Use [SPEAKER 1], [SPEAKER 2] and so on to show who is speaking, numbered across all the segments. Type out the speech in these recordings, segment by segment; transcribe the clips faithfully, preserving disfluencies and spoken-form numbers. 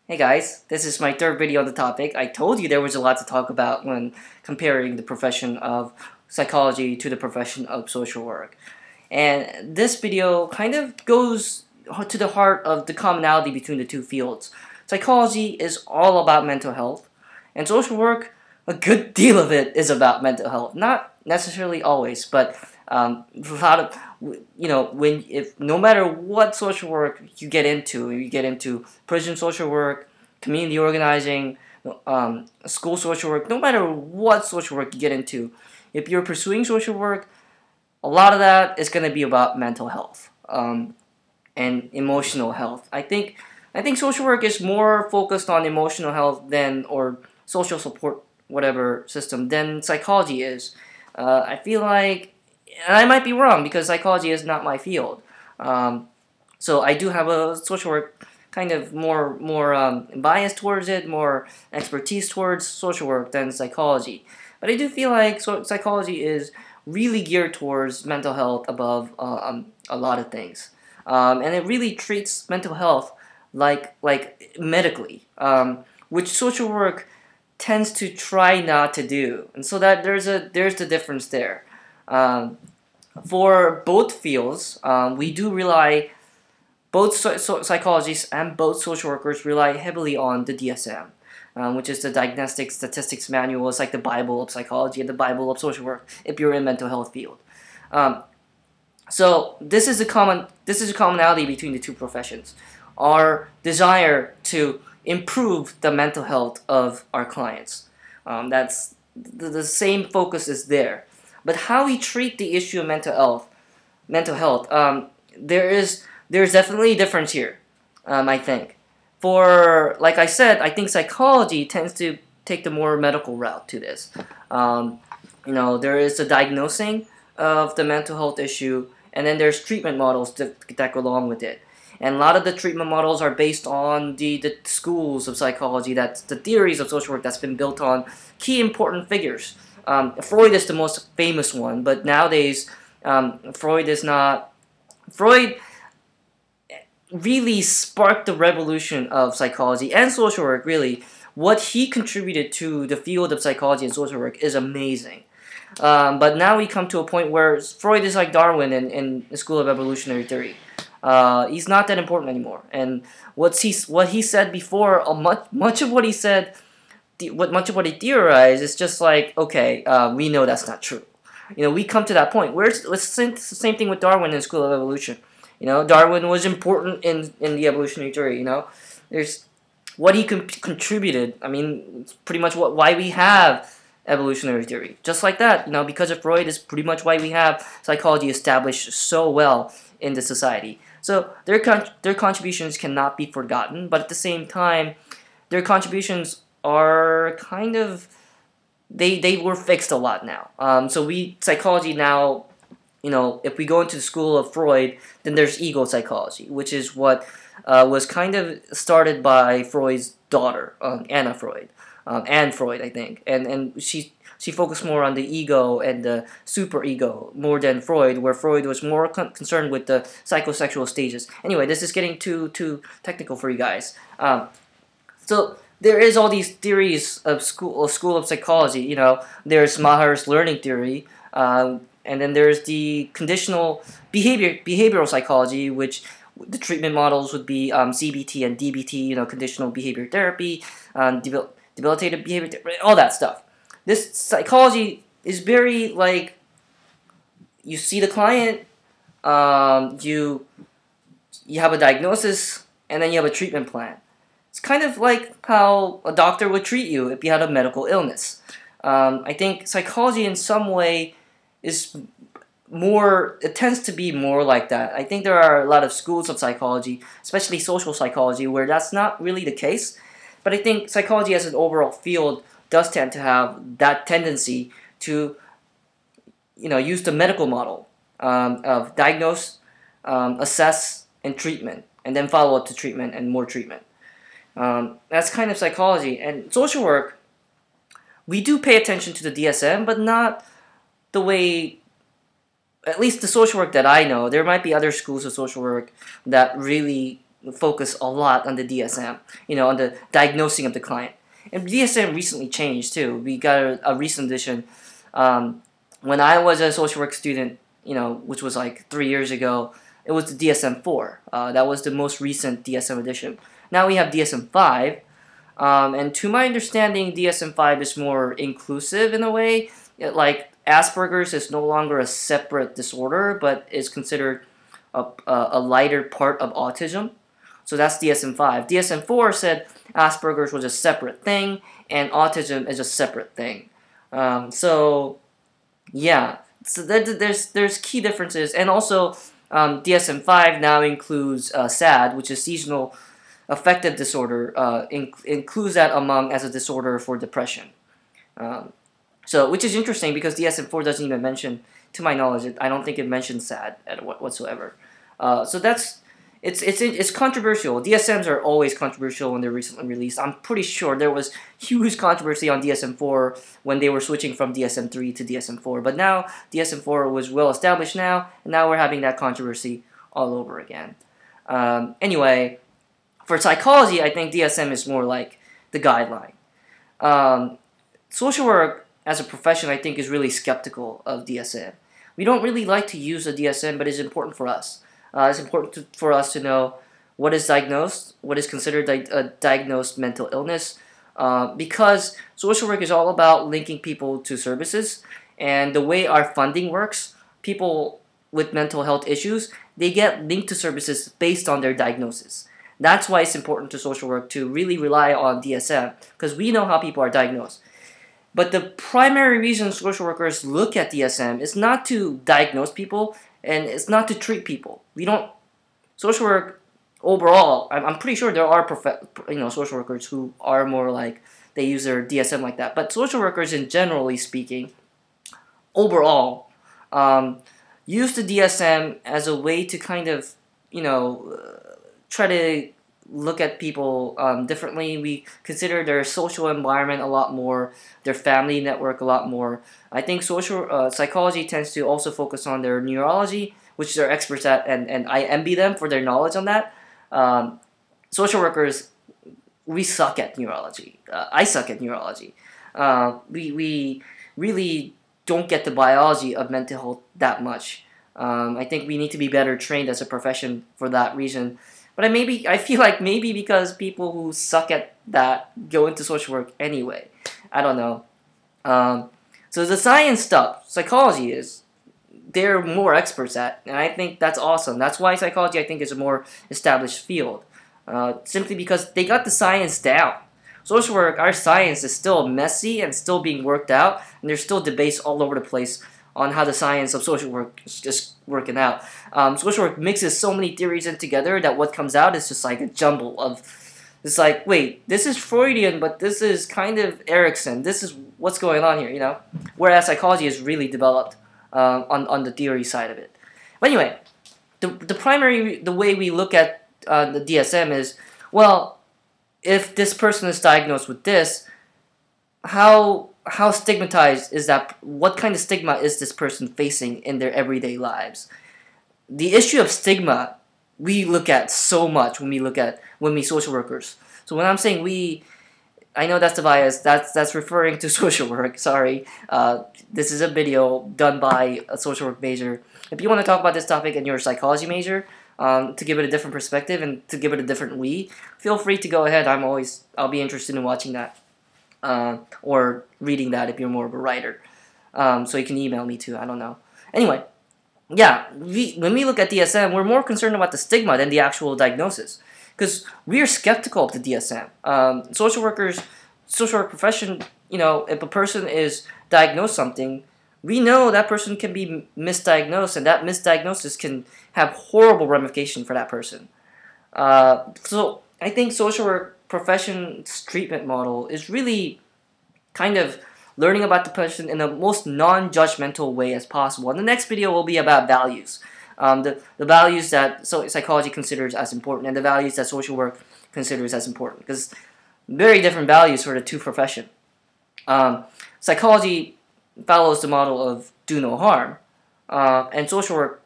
[SPEAKER 1] Hey guys, this is my third video on the topic. I told you there was a lot to talk about when comparing the profession of psychology to the profession of social work. And this video kind of goes to the heart of the commonality between the two fields. Psychology is all about mental health, and social work, a good deal of it is about mental health. Not necessarily always, but um, a lot of, you know, when if no matter what social work you get into, you get into prison social work, community organizing, um, school social work, no matter what social work you get into, if you're pursuing social work, a lot of that is going to be about mental health um, and emotional health. I think I think social work is more focused on emotional health than or social support whatever system than psychology is. Uh, I feel like, and I might be wrong because psychology is not my field. Um, so I do have a social work kind of more more um, bias towards it, more expertise towards social work than psychology. But I do feel like so psychology is really geared towards mental health above uh, um, a lot of things, um, and it really treats mental health like like medically, um, which social work tends to try not to do, and so that there's a there's the difference there. Um, for both fields, um, we do rely both so so psychologists and both social workers rely heavily on the D S M, um, which is the Diagnostic Statistics Manual. It's like the Bible of psychology and the Bible of social work if you're in mental health field. Um, so this is a common this is a commonality between the two professions. Our desire to improve the mental health of our clients. Um, that's the, the same focus is there, but how we treat the issue of mental health, mental health, um, there is there's definitely a difference here. Um, I think, for like I said, I think psychology tends to take the more medical route to this. Um, you know, there is the diagnosing of the mental health issue, and then there's treatment models that, that go along with it. And a lot of the treatment models are based on the, the schools of psychology, that's the theories of social work that's been built on key important figures. Um, Freud is the most famous one, but nowadays um, Freud is not. Freud really sparked the revolution of psychology and social work, really. What he contributed to the field of psychology and social work is amazing. Um, but now we come to a point where Freud is like Darwin in, in the School of Evolutionary Theory. Uh, he's not that important anymore. And what's he, what he said before, uh, much, much of what he said, the, what much of what he theorized is just like, okay, uh, we know that's not true. You know, we come to that point. Where it's, it's the same thing with Darwin in the School of Evolution. You know, Darwin was important in, in the evolutionary theory, you know. There's what he con contributed. I mean, it's pretty much what why we have evolutionary theory. Just like that, you know, because of Freud is pretty much why we have psychology established so well in the society. So their con their contributions cannot be forgotten, but at the same time, their contributions are kind of they they were fixed a lot now. Um, so we psychology now, you know, if we go into the school of Freud, then there's ego psychology, which is what uh, was kind of started by Freud's daughter, um, Anna Freud, um, Anne Freud, I think, and and she she focused more on the ego and the superego more than Freud, where Freud was more con concerned with the psychosexual stages. Anyway, this is getting too too technical for you guys. Um, so there is all these theories of school of school of psychology. You know, there's Maher's learning theory. Um, And then there's the conditional behavior behavioral psychology, which the treatment models would be um, C B T and D B T, you know, conditional behavior therapy, um, debil debilitative behavior therapy, all that stuff. This psychology is very like, you see the client, um, you you have a diagnosis, and then you have a treatment plan. It's kind of like how a doctor would treat you if you had a medical illness. Um, I think psychology in some way is more, it tends to be more like that. I think there are a lot of schools of psychology, especially social psychology, where that's not really the case. But I think psychology as an overall field does tend to have that tendency to, you know, use the medical model um, of diagnose, um, assess, and treatment, and then follow up to treatment and more treatment. Um, that's kind of psychology. And social work, we do pay attention to the D S M, but not the way, at least the social work that I know. There might be other schools of social work that really focus a lot on the D S M, you know, on the diagnosing of the client. And D S M recently changed too. We got a, a recent edition. Um, when I was a social work student, you know, which was like three years ago, it was the D S M four. Uh, that was the most recent D S M edition. Now we have D S M five, um, and to my understanding, D S M five is more inclusive in a way. It, like Asperger's is no longer a separate disorder, but is considered a, a, a lighter part of autism. So that's D S M five. D S M four said Asperger's was a separate thing, and autism is a separate thing. Um, so, yeah, so there's there's key differences, and also um, D S M five now includes uh, S A D, which is seasonal affective disorder, uh, in, includes that among as a disorder for depression. Um, so, which is interesting because D S M four doesn't even mention, to my knowledge, it, I don't think it mentions S A D at whatsoever. Uh, so that's It's, it's, it's controversial. D S Ms are always controversial when they're recently released. I'm pretty sure there was huge controversy on D S M four when they were switching from D S M three to D S M four. But now, D S M four was well established now, and now we're having that controversy all over again. Um, anyway, for psychology, I think D S M is more like the guideline. Um, social work, as a profession, I think is really skeptical of D S M. We don't really like to use the D S M, but it's important for us. Uh, it's important to, for us to know what is diagnosed, what is considered di a diagnosed mental illness, uh, because social work is all about linking people to services, and the way our funding works, people with mental health issues, they get linked to services based on their diagnosis. That's why it's important to social work to really rely on D S M, because we know how people are diagnosed. But the primary reason social workers look at D S M is not to diagnose people, and it's not to treat people. We don't, social work overall, I'm, I'm pretty sure there are prof, you know, social workers who are more like, they use their D S M like that. But social workers, in generally speaking, overall, um, use the D S M as a way to kind of, you know, uh, try to look at people um, differently. We consider their social environment a lot more, their family network a lot more. I think social uh, psychology tends to also focus on their neurology, which they're experts at, and, and I envy them for their knowledge on that. Um, social workers, we suck at neurology. Uh, I suck at neurology. Uh, we, we really don't get the biology of mental health that much. Um, I think we need to be better trained as a profession for that reason. But I maybe I feel like maybe because people who suck at that go into social work anyway. I don't know. Um, so the science stuff, psychology is, they're more experts at, and I think that's awesome. That's why psychology, I think, is a more established field. Uh, simply because they got the science down. Social work, our science is still messy and still being worked out, and there's still debates all over the place on how the science of social work is just working out. Um, social work mixes so many theories in together that what comes out is just like a jumble of, it's like, wait, this is Freudian, but this is kind of Erickson. This is what's going on here, you know? Whereas psychology is really developed uh, on, on the theory side of it. But anyway, the, the primary, the way we look at uh, the D S M is, well, if this person is diagnosed with this, how how stigmatized is that? What kind of stigma is this person facing in their everyday lives? The issue of stigma we look at so much when we look at when we social workers. So when I'm saying we, I know that's the bias. That's that's referring to social work. Sorry, uh, this is a video done by a social work major. If you want to talk about this topic and you're a psychology major, um, to give it a different perspective and to give it a different we, feel free to go ahead. I'm always I'll be interested in watching that. Uh, or reading that if you're more of a writer. Um, so you can email me too, I don't know. Anyway, yeah, we, when we look at D S M, we're more concerned about the stigma than the actual diagnosis. Because we are skeptical of the D S M. Um, social workers, social work profession, you know, if a person is diagnosed something, we know that person can be misdiagnosed, and that misdiagnosis can have horrible ramifications for that person. Uh, so I think social work profession's treatment model is really kind of learning about the person in the most non-judgmental way as possible. And the next video will be about values. Um, the, the values that so psychology considers as important and the values that social work considers as important. Because very different values for the two professions. Um, psychology follows the model of do no harm. Uh, and social work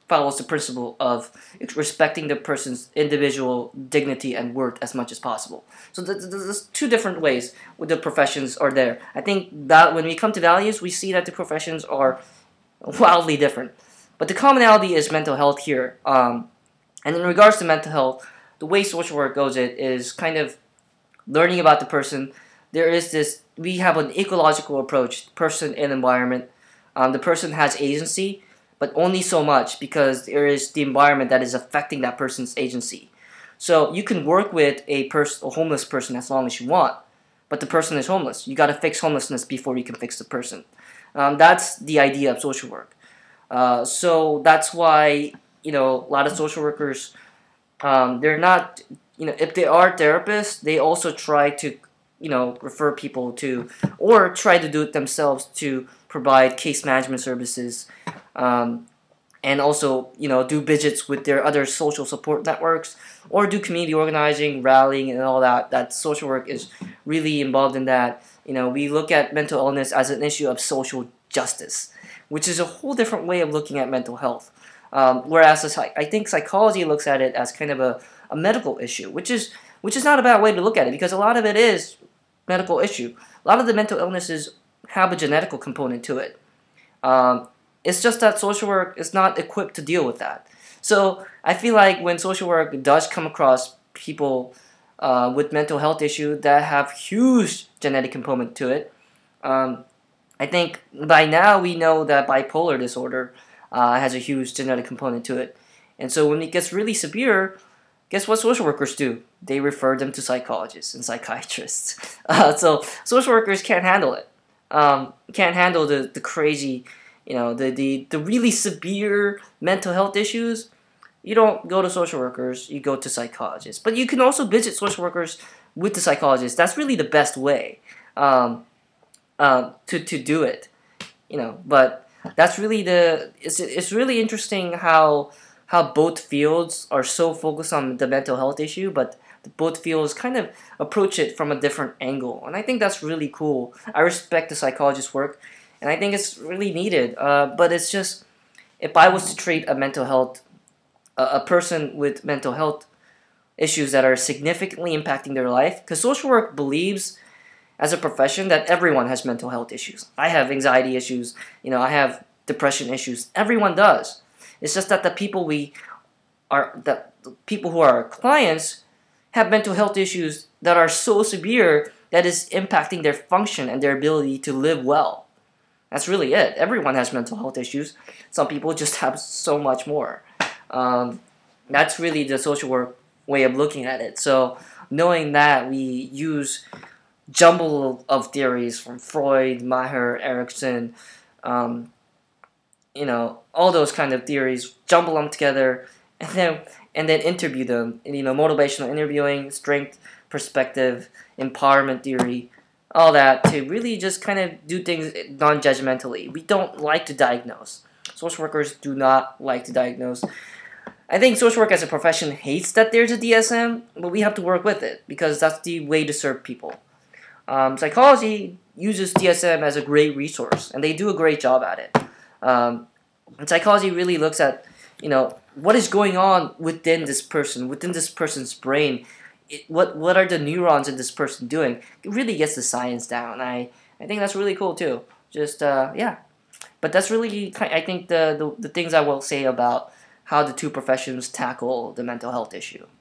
[SPEAKER 1] follows the principle of respecting the person's individual dignity and worth as much as possible. So th th there's two different ways with the professions are there. I think that when we come to values, we see that the professions are wildly different. But the commonality is mental health here. Um, and in regards to mental health, the way social work goes it is kind of learning about the person. There is this, we have an ecological approach, person and environment. Um, the person has agency, but only so much because there is the environment that is affecting that person's agency. So you can work with a person, a homeless person, as long as you want, but the person is homeless. You got to fix homelessness before you can fix the person. Um, that's the idea of social work. Uh, so that's why, you know, a lot of social workers, um, they're not, you know, if they are therapists, they also try to, you know, refer people to, or try to do it themselves to provide case management services, um, and also, you know, do visits with their other social support networks, or do community organizing, rallying, and all that. That social work is really involved in that. You know, we look at mental illness as an issue of social justice, which is a whole different way of looking at mental health. Um, whereas I think psychology looks at it as kind of a, a medical issue, which is which is not a bad way to look at it, because a lot of it is medical issue. A lot of the mental illnesses have a genetical component to it. Um, it's just that social work is not equipped to deal with that. So I feel like when social work does come across people uh, with mental health issues that have huge genetic component to it, um, I think by now we know that bipolar disorder uh, has a huge genetic component to it. And so when it gets really severe, guess what social workers do? They refer them to psychologists and psychiatrists. Uh, so social workers can't handle it. Um, can't handle the, the crazy, you know, the, the, the really severe mental health issues. You don't go to social workers, you go to psychologists. But you can also visit social workers with the psychologists. That's really the best way um, um, to, to do it. You know, but that's really the, it's, it's really interesting how how both fields are so focused on the mental health issue, but both fields kind of approach it from a different angle. And I think that's really cool. I respect the psychologist's work, and I think it's really needed. Uh, but it's just, if I was to treat a mental health, uh, a person with mental health issues that are significantly impacting their life, because social work believes as a profession that everyone has mental health issues. I have anxiety issues, you know, I have depression issues. Everyone does. It's just that the people we are, that the people who are our clients have mental health issues that are so severe that is impacting their function and their ability to live well. That's really it. Everyone has mental health issues. Some people just have so much more. Um, that's really the social work way of looking at it. So knowing that, we use jumble of theories from Freud, Maher, Erickson, um, you know, all those kind of theories, jumble them together, and then and then interview them. You know, motivational interviewing, strength, perspective, empowerment theory, all that, to really just kind of do things non-judgmentally. We don't like to diagnose. Social workers do not like to diagnose. I think social work as a profession hates that there's a D S M, but we have to work with it because that's the way to serve people. Um, psychology uses D S M as a great resource, and they do a great job at it. Um, and psychology really looks at, you know, what is going on within this person, within this person's brain. It, what what are the neurons in this person doing? It really gets the science down. I I think that's really cool too. Just uh, yeah, but that's really I think the, the the things I will say about how the two professions tackle the mental health issue.